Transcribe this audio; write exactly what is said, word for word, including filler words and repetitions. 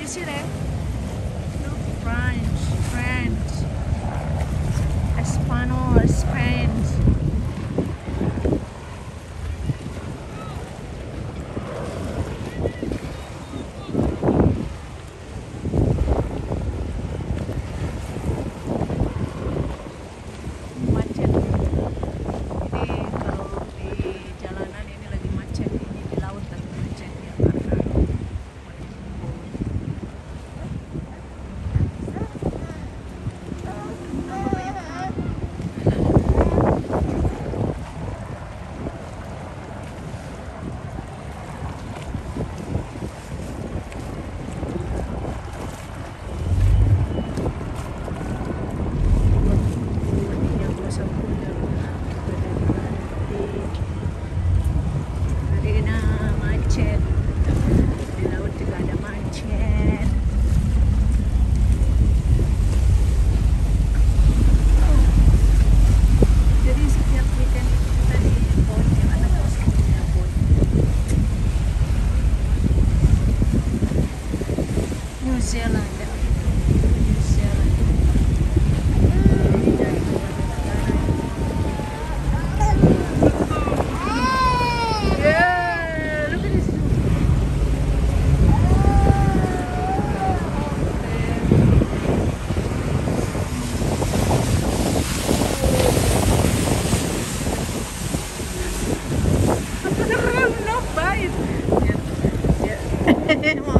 see that? No, French, French, Espanol, Spanish. Macet. Ini kalau di jalanan ini lagi macet, ini di laut lagi macet ya karena New Zealand, New Zealand. Ini dari negara. Yeah, look at this. Not bad. Yeah, yeah.